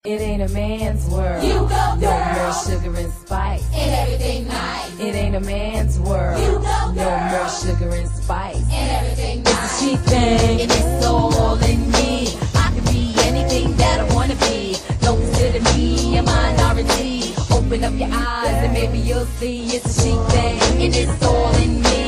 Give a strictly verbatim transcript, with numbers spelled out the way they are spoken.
It ain't a man's world. You go, No girl. more sugar and spice. And everything nice. It ain't a man's world. You go, No girl. more sugar and spice. And everything It's a nice. she thing, and it's all in me. I can be anything that I wanna be. Don't consider me a minority. Open up your eyes and maybe you'll see it's a she thing, and it's all in me.